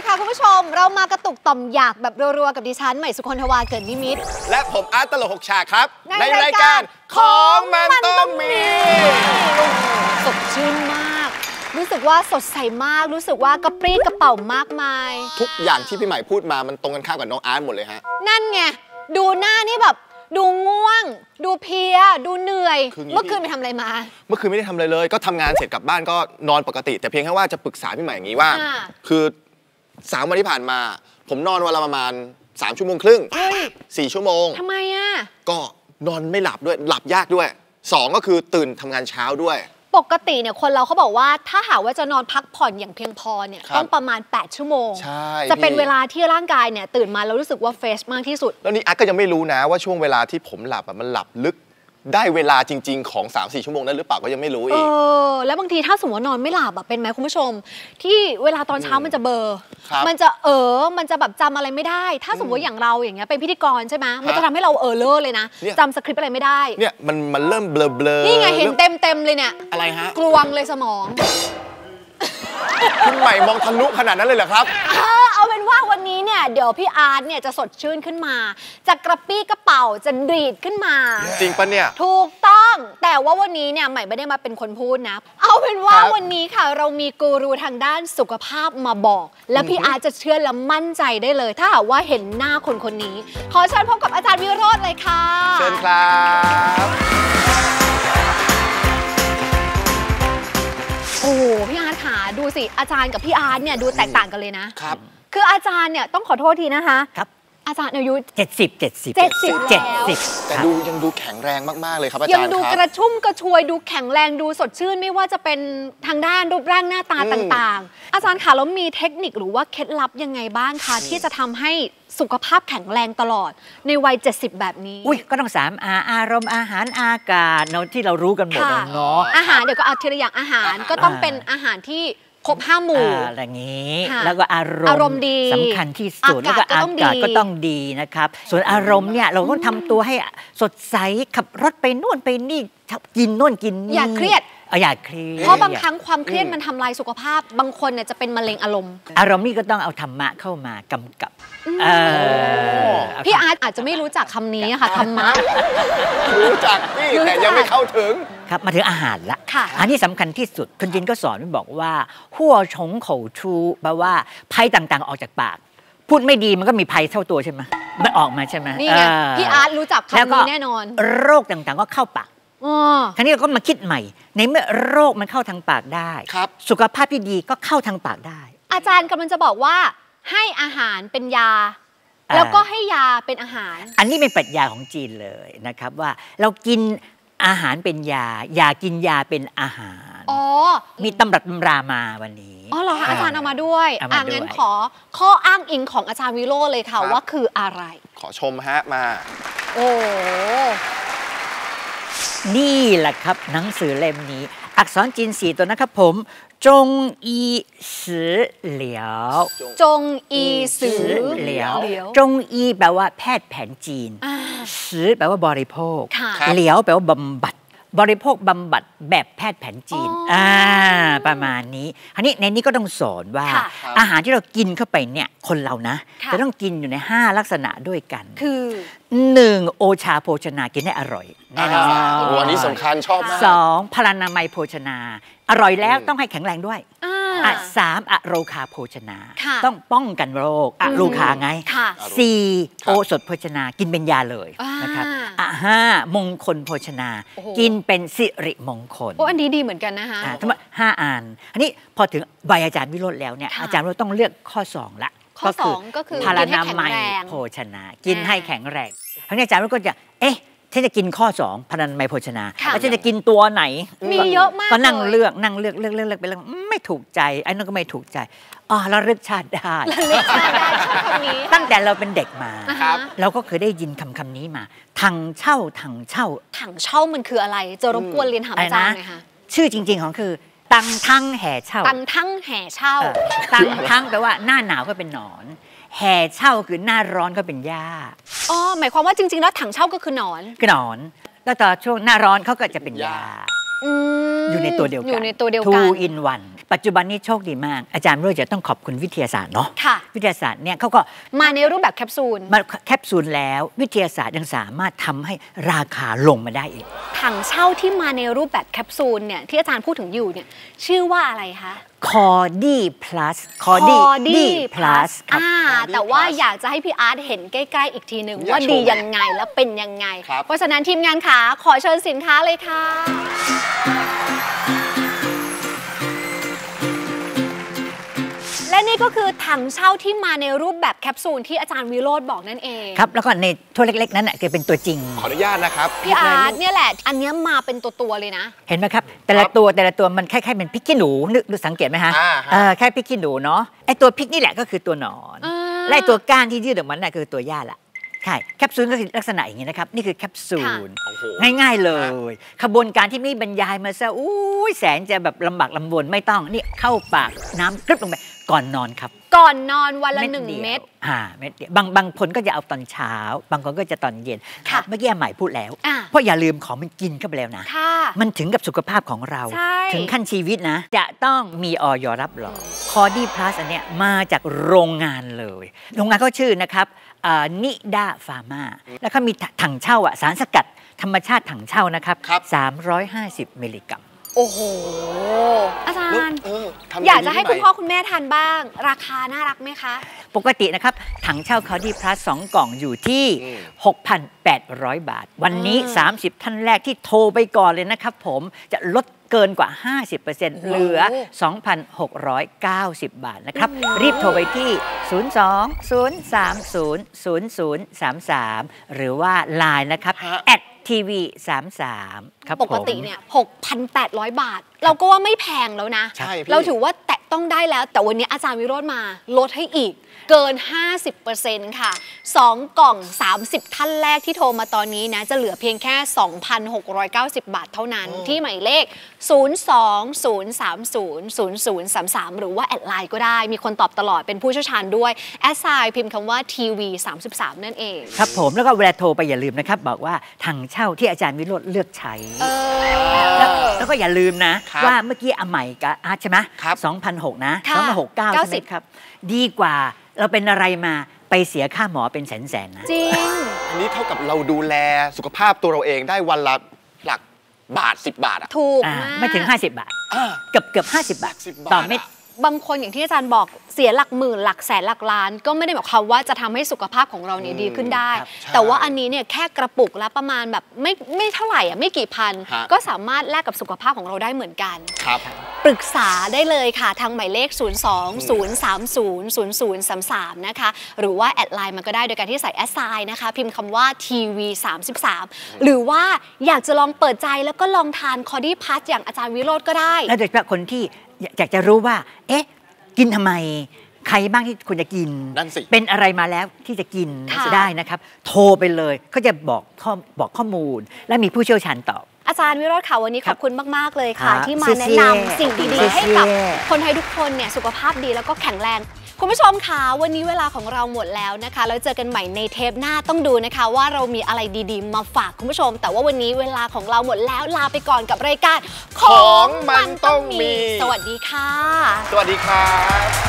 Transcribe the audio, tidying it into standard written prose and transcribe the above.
ค่ะคุณผู้ชมเรามากระตุกต่อมอยากแบบรัวๆกับดิฉันใหม่สุคนทวาเกิดนิมิตและผมอาร์ตตลก6 ฉากครับในรายการของมันต้องมีสดชื่นมากรู้สึกว่าสดใสมากรู้สึกว่ากระปรี้กระเป๋ามากมายทุกอย่างที่พี่ใหม่พูดมามันตรงกันข้ามกับน้องอาร์ตหมดเลยฮะนั่นไงดูหน้านี่แบบดูง่วงดูเพลียดูเหนื่อยเมื่อคืนไปทำอะไรมาเมื่อคืนไม่ได้ทำอะไรเลยก็ทำงานเสร็จกลับบ้านก็นอนปกติแต่เพียงแค่ว่าจะปรึกษาพี่ใหม่อย่างนี้ว่าคือ3 วันที่ผ่านมาผมนอนวันละประมาณ3 ชั่วโมงครึ่ง4 ชั่วโมงทำไมอ่ะก็นอนไม่หลับด้วยหลับยากด้วย2ก็คือตื่นทำงานเช้าด้วยปกติเนี่ยคนเราเขาบอกว่าถ้าหากว่าจะนอนพักผ่อนอย่างเพียงพอเนี่ยต้องประมาณ8 ชั่วโมงจะเป็นเวลาที่ร่างกายเนี่ยตื่นมาแล้วรู้สึกว่าเฟรชมากที่สุดแล้วนี่อาร์ตก็ยังไม่รู้นะว่าช่วงเวลาที่ผมหลับมันหลับลึกได้เวลาจริงๆของ 3-4 ชั่วโมงนั้นหรือเปล่าก็ยังไม่รู้อีกแล้วบางทีถ้าสมมติว่านอนไม่หลับเป็นไหมคุณผู้ชมที่เวลาตอนเช้ามันจะเบลอมันจะมันจะแบบจำอะไรไม่ได้ถ้าสมมติอย่างเราอย่างเงี้ยเป็นพิธีกรใช่ไหมมันจะทำให้เราเลอะเลยนะจำสคริปต์อะไรไม่ได้เนี่ยมันเริ่มเบลอนี่ไงเห็นเต็มเลยเนี่ยอะไรฮะกลวงเลยสมองคุณใหม่มองทะลุขนาดนั้นเลยเหรอครับเอาเป็นว่าวันนี้เนี่ยเดี๋ยวพี่อาร์ตเนี่ยจะสดชื่นขึ้นมาจะกระปี้กระเป๋าจะดีดขึ้นมาจริงปะเนี่ยถูกต้องแต่ว่าวันนี้เนี่ยใหม่ไม่ได้มาเป็นคนพูดนะเอาเป็นว่าวันนี้ค่ะเรามีกูรูทางด้านสุขภาพมาบอกและพี่อาร์ตจะเชื่อและมั่นใจได้เลยถ้าหากว่าเห็นหน้าคนนี้ขอเชิญพบกับอาจารย์วิโรจน์เลยค่ะเชิญครับโอ้พี่อาร์ตค่ะดูสิอาจารย์กับพี่อาร์ตเนี่ยดูแตกต่างกันเลยนะครับคืออาจารย์เนี่ยต้องขอโทษทีนะคะครับอาจารย์อายุ 70 แต่ยังดูแข็งแรงมากๆเลยครับอาจารย์ยังดูกระชุ่มกระชวยดูแข็งแรงดูสดชื่นไม่ว่าจะเป็นทางด้านรูปร่างหน้าตาต่างๆอาจารย์ค่ะแล้วมีเทคนิคหรือว่าเคล็ดลับยังไงบ้างคะที่จะทำให้สุขภาพแข็งแรงตลอดในวัย70แบบนี้ก็ต้อง3 อารมณ์อาหารอากาศที่เรารู้กันหมดเนาะอาหารเดี๋ยวก็เอาทีละอย่างอาหารก็ต้องเป็นอาหารที่ครบ5 หมู่อะไรอย่างนี้แล้วก็อารมณ์ดีสำคัญที่สุดแล้วก็อากาศก็ต้องดีนะครับส่วนอารมณ์เนี่ยเราต้องทำตัวให้สดใสขับรถไปนู่นไปนี่กินนู่นกินนี่อย่าเครียดอย่าเครียดเพราะบางครั้งความเครียดมันทำลายสุขภาพบางคนเนี่ยจะเป็นมะเร็งอารมณ์นี่ก็ต้องเอาธรรมะเข้ามากำกับพี่อาร์ตอาจจะไม่รู้จักคำนี้ค่ะธรรมะรู้จักพี่แต่ยังไม่เข้าถึงครับมาถึงอาหารละอันนี้สำคัญที่สุดคนจีนก็สอนบอกว่าหัวชงเข่าชูแปลว่าภัยต่างๆออกจากปากพูดไม่ดีมันก็มีภัยเท่าตัวใช่ไหมมันออกมาใช่ไหมนี่ไงพี่อาร์ตรู้จักคำนี้แน่นอนโรคต่างๆก็เข้าปากคราวนี้เราก็มาคิดใหม่ในเมื่อโรคมันเข้าทางปากได้สุขภาพที่ดีก็เข้าทางปากได้อาจารย์กำลังจะบอกว่าให้อาหารเป็นยาแล้วก็ให้ยาเป็นอาหารอันนี้เป็นปรัชญาของจีนเลยนะครับว่าเรากินอาหารเป็นยาอย่ากินยาเป็นอาหารมีตำรับตำรามาวันนี้เหรอคะอาจารย์เอามาด้วยงั้นขอข้ออ้างอิงของอาจารย์วิโรจน์เลยค่ะว่าคืออะไรขอชมฮะมานี่แหละครับหนังสือเล่มนี้อักษรจีน4 ตัวนะครับผมจงอีสือเหลียวจงอีสือเหลียวจงอีแปลว่าแพทย์แผนจีนสือแปลว่าบริโภคเหลียวแปลว่าบำบัดบริโภคบำบัดแบบแพทย์แผนจีนประมาณนี้อันนี้ในนี้ก็ต้องสอนว่าอาหารที่เรากินเข้าไปเนี่ยคนเรานะจะต้องกินอยู่ใน5 ลักษณะด้วยกันคือ 1โอชาโภชนากินให้อร่อยแน่นอนวันนี้สำคัญชอบมาก 2พลานามัยโภชนาอร่อยแล้วต้องให้แข็งแรงด้วย3อโรคาโภชนาต้องป้องกันโรคอโรคาไง4โอสถโภชนากินเป็นยาเลยนะครับ5มงคลโภชนากินเป็นสิริมงคลอันนี้ดีเหมือนกันนะคะทั้งหมด5 อันอันนี้พอถึงใบอาจารย์วิโรจน์แล้วเนี่ยอาจารย์วิโรจน์ต้องเลือกข้อ2ละข้อ2ก็คือพลานามัยโภชนากินให้แข็งแรงทั้งนี้อาจารย์วิโรจน์ก็จะฉันจะกินข้อ2พลานามัยโภชนาแล้วฉันจะกินตัวไหนมีเยอะมากก็นั่งเลือกไปเรื่องไม่ถูกใจไอ้นั่นก็ไม่ถูกใจเราเลือกชาติได้ตั้งแต่เราเป็นเด็กมาเราก็เคยได้ยินคำนี้มาถังเช่ามันคืออะไรจะรบกวนเรียนถามอาจารย์หน่อยค่ะชื่อจริงๆของคือตังทั้งแห่เช่าตังทั้งแห่เช่าตังทั้งแปลว่าหน้าหนาวก็เป็นหนอนแห่เช่าคือหน้าร้อนก็เป็นหญ้าหมายความว่าจริงๆแล้วถังเช่าก็คือหนอนแล้วตอนช่วงหน้าร้อนเขาก็จะเป็นหญ้าอยู่ในตัวเดียวกัน 2 in 1 ปัจจุบันนี้โชคดีมากอาจารย์วิโรจน์จะต้องขอบคุณวิทยาศาสตร์เนาะค่ะวิทยาศาสตร์เนี่ยเขาก็มาในรูปแบบแคปซูลมาแคปซูลแล้ววิทยาศาสตร์ยังสามารถทำให้ราคาลงมาได้อีกถังเช่าที่มาในรูปแบบแคปซูลเนี่ยที่อาจารย์พูดถึงอยู่เนี่ยชื่อว่าอะไรคะคอดี้พลัสคอดี้พลัสครับแต่ว่าอยากจะให้พี่อาร์ตเห็นใกล้ๆอีกทีหนึ่งว่าดียังไงและเป็นยังไง เพราะฉะนั้นทีมงานขาขอเชิญสินค้าเลยค่ะและนี่ก็คือถังเช่าที่มาในรูปแบบแคปซูลที่อาจารย์วิโรจน์บอกนั่นเองครับแล้วก็ในถ้วยเล็กๆนั้นน่ะคือเป็นตัวจริงขออนุญาตนะครับพี่อาร์ตเนี่ยแหละอันนี้มาเป็นตัวเลยนะเห็นไหมครับแต่ละตัวมันคล้ายๆเป็นพริกขี้หนูนึกสังเกตไหมฮะแค่พริกขี้หนูเนาะไอตัวพริกนี่แหละก็คือตัวหนอนและตัวก้านที่ยืดออกมาน่ะคือตัวหญ้าละใช่แคปซูลก็คือลักษณะอย่างนี้นะครับนี่คือแคปซูลง่ายๆเลยขบวนการที่ไม่บรรยายมาซะอุ้ยแสนจะแบบลำบากลำบนไม่ต้องนี่เข้าปากน้ำกรึบลงไปก่อนนอนครับก่อนนอนวันละ1 เม็ดเม็ดเดียวบางคนก็จะเอาตอนเช้าบางคนก็จะตอนเย็นเมื่อกี้ใหม่พูดแล้วเพราะอย่าลืมของมันกินเข้าไปแล้วนะมันถึงกับสุขภาพของเราถึงขั้นชีวิตนะจะต้องมีอย.รับรองคอดี้พลัสอันเนี้ยมาจากโรงงานเลยโรงงานเขาชื่อนะครับนิดาฟาร์มาแล้วก็มีถังเช่าสารสกัดธรรมชาติถังเช่านะครับ350 มิลลิกรัมโอ้โหอาจารย์อยากจะให้คุณพ่อคุณแม่ทานบ้างราคาน่ารักไหมคะปกตินะครับถังเช่าคอดี้พลัส2 กล่องอยู่ที่ 6,800 บาทวันนี้30ท่านแรกที่โทรไปก่อนเลยนะครับผมจะลดเกินกว่า 50% เหลือ 2,690 บาทนะครับรีบโทรไปที่ 02-030-0033 หรือว่า LINE นะครับ@TV33 ครับปกติเนี่ย 6,800 บาทเราก็ว่าไม่แพงแล้วนะเราถือว่าแตะต้องได้แล้วแต่วันนี้อาจารย์วิโรจน์มาลดให้อีกเกิน 50% ค่ะ2 กล่อง30ท่านแรกที่โทรมาตอนนี้นะจะเหลือเพียงแค่ 2,690 บาทเท่านั้นที่หมายเลข 020300033 หรือว่าแอดไลน์ก็ได้มีคนตอบตลอดเป็นผู้เชี่ยวชาญด้วยแอดไซน์พิมพ์คำว่าทีวี33นั่นเองครับผมแล้วก็เวลาโทรไปอย่าลืมนะครับบอกว่าถังเช่าที่อาจารย์วิโรจน์เลือกใช้แล้วก็อย่าลืมนะว่าเมื่อกี้ใหม่กับอาร์ตใช่ไหม2,600 นะ2,690 ใช่ไหมครับดีกว่าเราเป็นอะไรมาไปเสียค่าหมอเป็นแสนๆนะจริงอันนี้เท่ากับเราดูแลสุขภาพตัวเราเองได้วันละหลักบาท10 บาทถูกไม่ถึง50 บาทเกือบ50 บาทต่อเม็ดบางคนอย่างที่อาจารย์บอกเสียหลักหมื่นหลักแสนหลักล้านก็ไม่ได้หมายความว่าจะทำให้สุขภาพของเราเนี่ยดีขึ้นได้แต่ว่าอันนี้เนี่ยแค่กระปุกละประมาณแบบไม่เท่าไหร่ไม่กี่พันก็สามารถแลกกับสุขภาพของเราได้เหมือนกันปรึกษาได้เลยค่ะทางหมายเลข 020300033 นะคะหรือว่าแอดไลน์มันก็ได้โดยการที่ใส่แอดไซน์นะคะพิมพ์คำว่าทีวี33หรือว่าอยากจะลองเปิดใจแล้วก็ลองทานคอดี้พลัสอย่างอาจารย์วิโรจน์ก็ได้และโดยเฉพาะคนที่อยากจะรู้ว่าเอ๊ะกินทำไมใครบ้างที่ควรจะกินเป็นอะไรมาแล้วที่จะกินได้นะครับโทรไปเลยเขาจะบอกข้อมูลและมีผู้เชี่ยวชาญตอบอาจารย์วิโรจน์ค่ะวันนี้ขอบคุณมากๆเลยค่ะที่มาแนะนำสิ่งดีๆให้กับคนไทยทุกคนเนี่ยสุขภาพดีแล้วก็แข็งแรงคุณผู้ชมคะวันนี้เวลาของเราหมดแล้วนะคะแล้วเจอกันใหม่ในเทปหน้าต้องดูนะคะว่าเรามีอะไรดีๆมาฝากคุณผู้ชมแต่ว่าวันนี้เวลาของเราหมดแล้วลาไปก่อนกับรายการของมันต้องมีสวัสดีค่ะสวัสดีครับ